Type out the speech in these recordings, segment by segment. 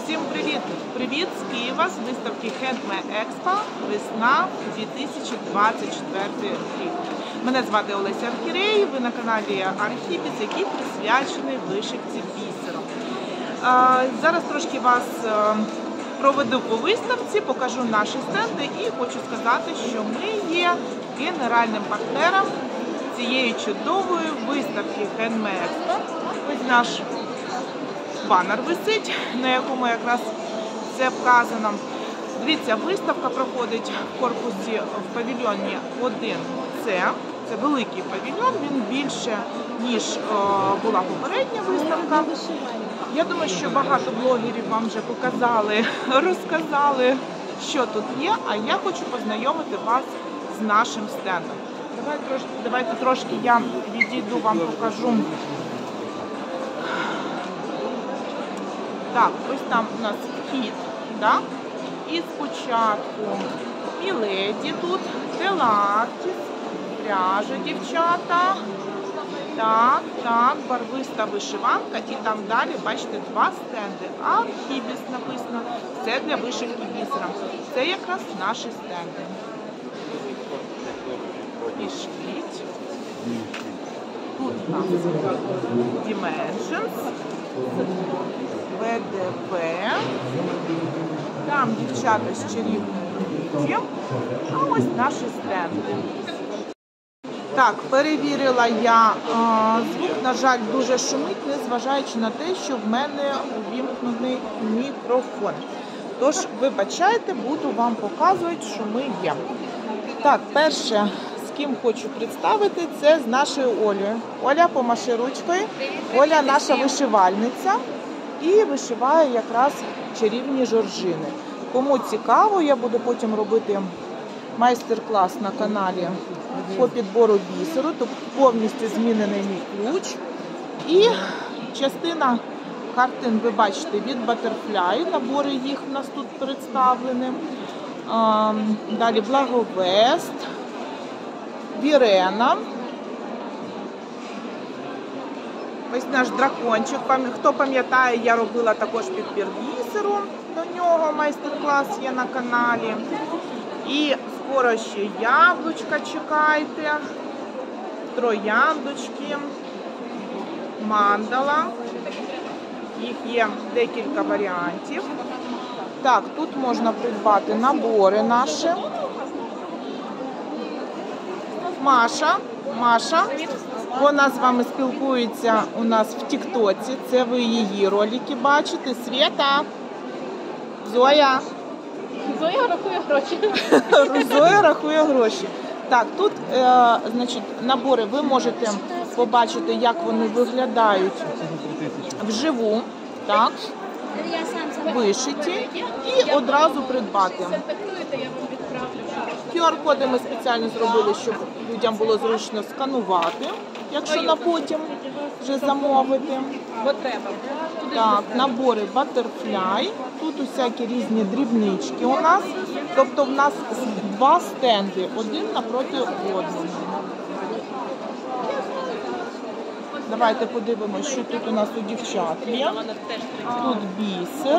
Всім привіт! Привіт з Києва, з виставки Handmade Expo весна 2024 рік. Мене звати Олеся Архірей, ви на каналі Архібіс, який присвячений вишивці бісером. Зараз трошки вас проведу по виставці, покажу наші стенди і хочу сказати, що ми є генеральним партнером цієї чудової виставки Handmade Expo. Ось наш банер висить, на якому якраз це вказано. Дивіться, виставка проходить в корпусі в павільйоні 1С. Це великий павільйон, він більше, ніж була попередня виставка. Я думаю, що багато блогерів вам вже показали, розказали, що тут є, а я хочу познайомити вас з нашим стендом. Давайте трошки я відійду, вам покажу. Так, ось там у нас вхід, так? І спочатку Міледі тут, Делартіс, пряжа, дівчата. Так, барвиста вишиванка. І там далі, бачите, два стенди. Архібіс написано. Це для вишивки бісером. Це якраз наші стенди. Пішліть. Тут у нас Dimensions. ВДП. Там дівчата з чарівним. А ось наші стенди. Так, перевірила я звук, на жаль, дуже шумить, незважаючи на те, що в мене увімкнений мікрофон. Тож, вибачайте, буду вам показувати, що ми є. Так, перше, з ким хочу представити, це з нашою Олею. Оля, помаши ручкою. Оля наша вишивальниця і вишиває якраз чарівні жоржини. Кому цікаво, я буду потім робити майстер-клас на каналі по підбору бісеру. Тут повністю змінений мій ключ. І частина картин, ви бачите, від Butterfly. Набори їх у нас тут представлені. Далі Благовест, Вірена. Ось наш дракончик. Хто пам'ятає, я робила також підбір бісеру. До нього майстер-клас є на каналі. І скоро ще яблучка чекайте, трояндочки, мандала. Їх є декілька варіантів. Так, тут можна придбати набори наші. Маша, вона з вами спілкується у нас в Тіктоці. Це ви її ролики бачите. Свята, Зоя. Зоя рахує гроші. Зоя рахує гроші. Так, тут, значить, набори ви можете побачити, як вони виглядають вживу, так, вишиті, і одразу придбати. QR-коди ми спеціально зробили, щоб людям було зручно сканувати, якщо на потім вже замовити. Так, набори Butterfly. Тут усякі різні дрібнички у нас. Тобто в нас два стенди, один напроти одного. Давайте подивимося, що тут у нас у дівчат є. Тут бісер,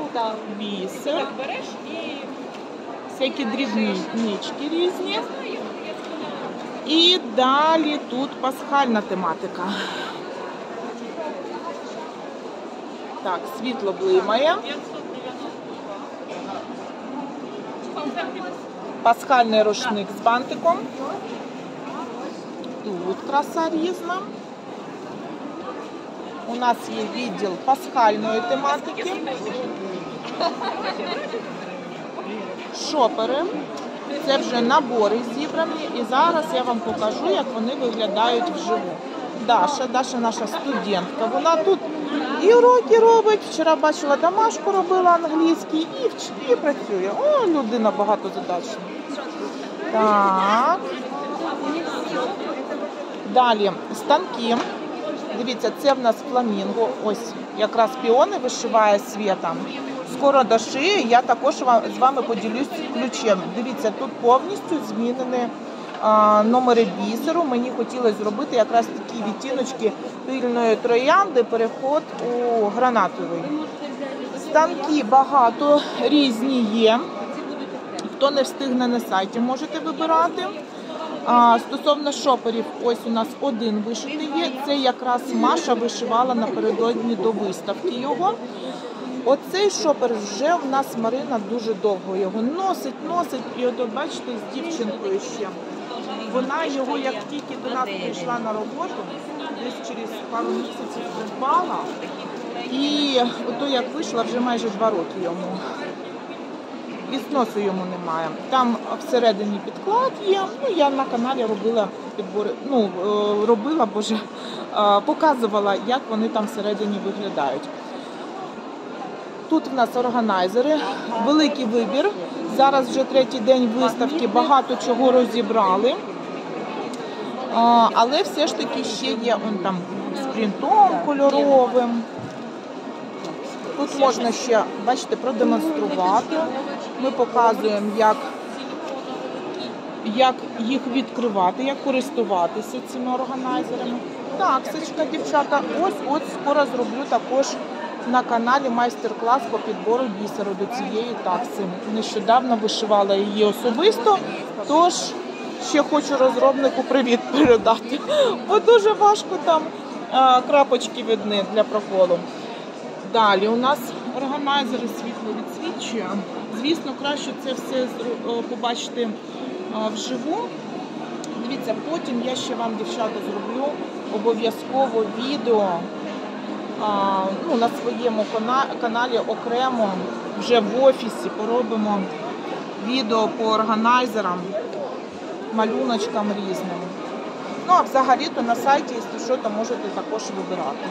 всякі дрібнички різні. І далі тут пасхальна тематика. Так, світло блимає. Пасхальний рушник з бантиком. Тут краса різна. У нас є відділ пасхальної тематики. Шопери. Це вже набори зібрані. І зараз я вам покажу, як вони виглядають вживу. Даша наша студентка. Вона тут і уроки робить. Вчора бачила, домашку робила англійський і працює. О, людина багатозадачна. Так. Далі станки. Дивіться, це в нас фламінго. Ось якраз піони вишиває Свята. Скоро до шиї я також з вами поділюсь ключем. Дивіться, тут повністю змінені номери бісеру. Мені хотілося зробити якраз такі відтіночки пильної троянди, переход у гранатовий. Станки багато, різні є. Хто не встигне на сайті, можете вибирати. Стосовно шоперів, ось у нас один вишитий є. Це якраз Маша вишивала напередодні до виставки його. Оцей шопер вже в нас Марина дуже довго його носить. І от бачите, з дівчинкою ще. Вона його, як тільки до нас прийшла на роботу, десь через пару місяців придбала. І ото як вийшла, вже майже 2 роки йому. І зносу йому немає. Там всередині підклад є. Ну, я на каналі робила підбори, показувала, як вони там всередині виглядають. Тут в нас органайзери, великий вибір. Зараз вже 3-й день виставки, багато чого розібрали. Але все ж таки ще є там з принтом кольоровим. Тут можна ще, бачите, продемонструвати. Ми показуємо, як їх відкривати, як користуватися цими органайзерами. Так, Сачка, дівчата, ось скоро зроблю також на каналі майстер-клас по підбору бісеру до цієї такси. Нещодавно вишивала її особисто, тож ще хочу розробнику привіт передати, бо дуже важко там крапочки видні для проколу. Далі у нас органайзери світло відсвічує. Звісно, краще це все побачити вживу. Дивіться, потім я ще вам, дівчата, зроблю обов'язково відео на своєму каналі окремо, вже в офісі поробимо відео по органайзерам, малюночкам різним. Ну, а взагалі-то на сайті, якщо що, то можете також вибирати.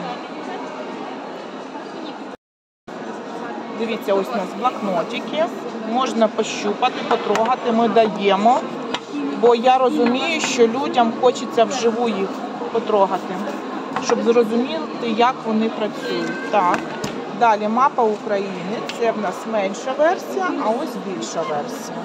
Дивіться, ось у нас блокнотики, можна пощупати, потрогати, ми даємо, бо я розумію, що людям хочеться вживу їх потрогати, щоб зрозуміти, як вони працюють. Так, далі мапа України, це в нас менша версія, а ось більша версія.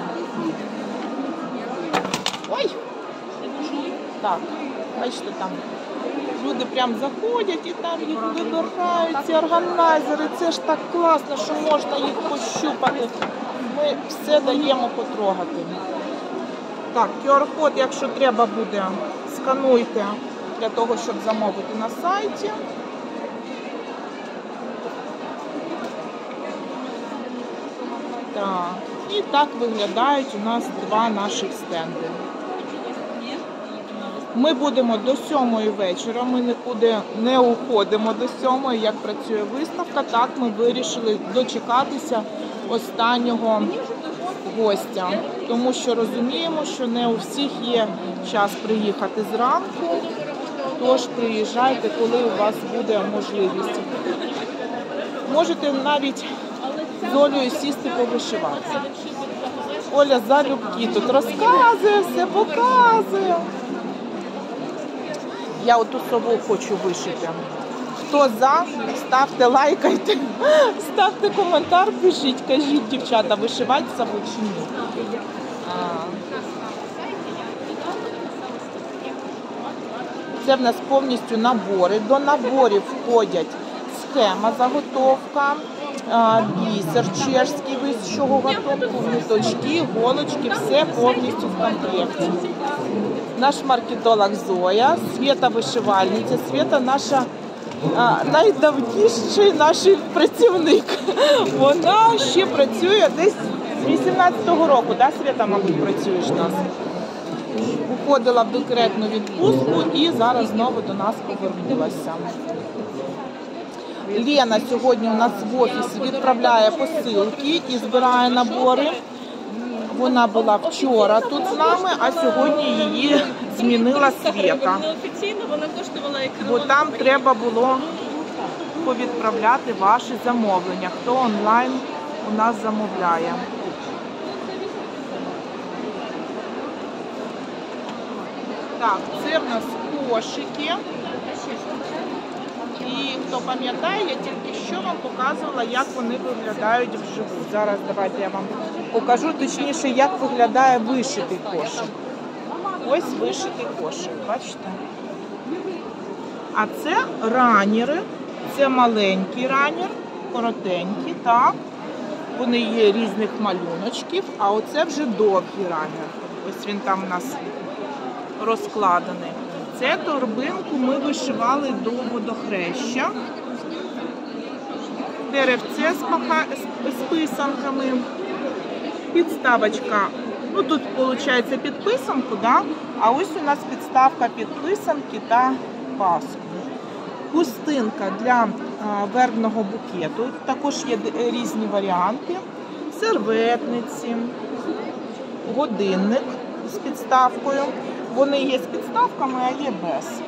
Ой! Так, бачите, там люди прям заходять і там їх вибирають, ці органайзери. Це ж так класно, що можна їх пощупати. Ми все даємо потрогати. Так, QR-код, якщо треба буде, скануйте для того, щоб замовити на сайті. Так, і так виглядають у нас 2 наших стенди. Ми будемо до 7-ї вечора, ми нікуди не уходимо до 7-ї, як працює виставка. Так, ми вирішили дочекатися останнього гостя, тому що розуміємо, що не у всіх є час приїхати зранку, тож приїжджайте, коли у вас буде можливість. Можете навіть з Олею сісти повишивати. Оля залюбки тут розказує, все показує. Я оту сову хочу вишити. Хто за, ставте, лайкайте, ставте коментар, пишіть, кажіть, дівчата, вишивати сову чи ні. Це в нас повністю набори. До наборів входять схема, заготовка, бісер чешський, з чого готовку, ниточки, голочки, все повністю в комплекті. Наш маркетолог Зоя, Свята вишивальниця. Свята наша найдавніший наш працівник. Вона ще працює десь з 18-го року, да, Свята, мабуть, працюєш у нас? Уходила в декретну відпустку і зараз знову до нас повернулася. Лена сьогодні у нас в офісі відправляє посилки і збирає набори. Вона була вчора тут з нами, а сьогодні її змінила Свята. Бо там треба було повідправляти ваші замовлення, хто онлайн у нас замовляє. Так, це в нас кошики. І хто пам'ятає, я тільки що вам показувала, як вони виглядають вживу. Зараз давайте я вам покажу, точніше, як виглядає вишитий кошик. Ось вишитий кошик, бачите? А це ранери, це маленький ранер, коротенькі, так. Вони є різних малюночків, а оце вже довгі рамі. Ось він там у нас розкладений. Це торбинку ми вишивали до водохреща. Деревце з писанками. Підставочка. Ну тут виходить під писанку, да? А ось у нас підставка під писанки та паску. Хустинка для вербного букету. Також є різні варіанти. Серветниці, годинник з підставкою. Вони є з підставками, а є без.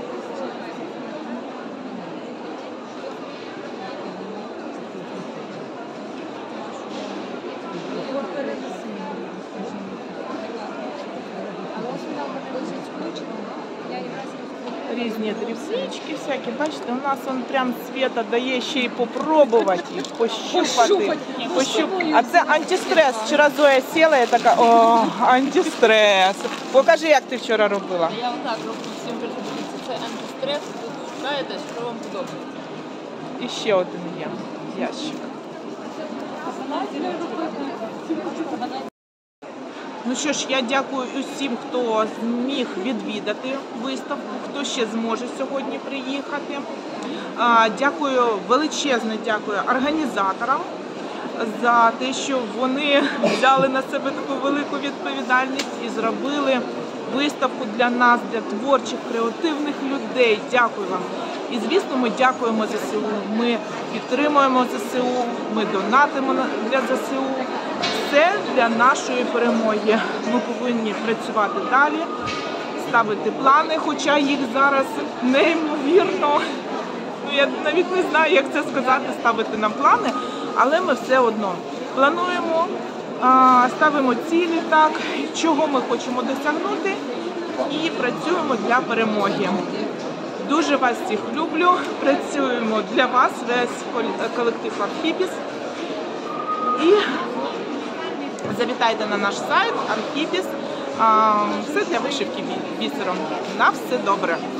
Різні дрібнички всякі, бачите, у нас он прям Света дає ще й попробувати їх, пощупати. А це антистрес. Вчора Зоя сіла і така, о, антистрес. Покажи, як ти вчора робила. Я отак роблю всім дивіться. Це антистрес, тут шукаєте, що вам подобається. І ще один є ящик. Ну що ж, я дякую усім, хто зміг відвідати виставку, хто ще зможе сьогодні приїхати. Дякую, величезне дякую організаторам за те, що вони взяли на себе таку велику відповідальність і зробили виставку для нас, для творчих, креативних людей. Дякую вам. І, звісно, ми дякуємо ЗСУ, ми підтримуємо ЗСУ, ми донатимо для ЗСУ. Все для нашої перемоги. Ми повинні працювати далі, ставити плани, хоча їх зараз неймовірно, ну я навіть не знаю, як це сказати, ставити нам плани, але ми все одно плануємо, ставимо цілі, так, чого ми хочемо досягнути і працюємо для перемоги. Дуже вас всіх люблю, працюємо для вас, весь колектив Архіпіс. І завітайте на наш сайт Архіпіс. Все для вишивки бісером. На все добре.